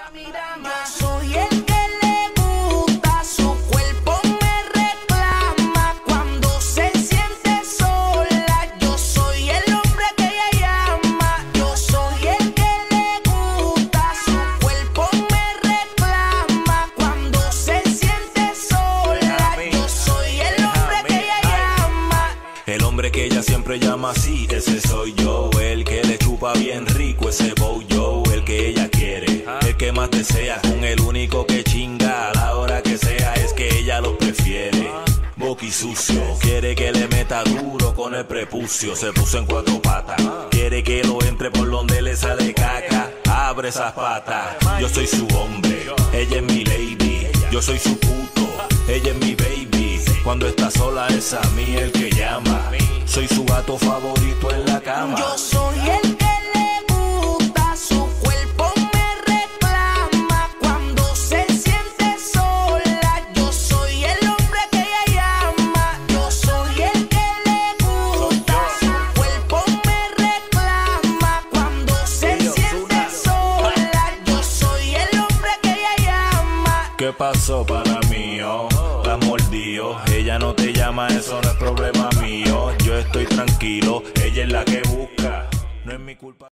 Mi dama, soy el que le gusta, su cuerpo me reclama cuando se siente sola. Yo soy el hombre que ella llama. Yo soy el que le gusta, su cuerpo me reclama cuando se siente sola. Yo soy el hombre que ella llama. El hombre que ella siempre llama así, ese soy yo. El que le chupa bien rico ese bow-yo. El que ella quiere, el que más desea, con el único que chinga a la hora que sea. Es que ella lo prefiere boqui sucio, quiere que le meta duro con el prepucio. Se puso en cuatro patas, quiere que lo entre por donde le sale caca. Abre esas patas, yo soy su hombre, ella es mi lady. Yo soy su puto, ella es mi baby. Cuando está sola es a mí el que llama. Soy su gato favorito en la cama. Yo soy el que le gusta, su cuerpo me reclama cuando se siente sola. Yo soy el hombre que ella llama. Yo soy el que le gusta, su cuerpo me reclama cuando se siente sola. Yo soy el hombre que ella llama. ¿Qué pasó, pana mío? La mordió, ella no te llama, eso no es problema mío. Yo estoy tranquilo, ella es la que busca, no es mi culpa.